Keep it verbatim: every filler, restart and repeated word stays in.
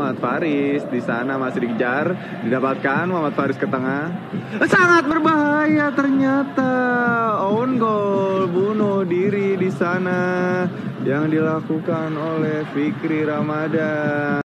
Muhammad Faris. Di sana masih dikejar, didapatkan Muhammad Faris ke tengah. Sangat berbahaya ternyata. Own goal, bunuh diri di sana yang dilakukan oleh Fikri Ramadan.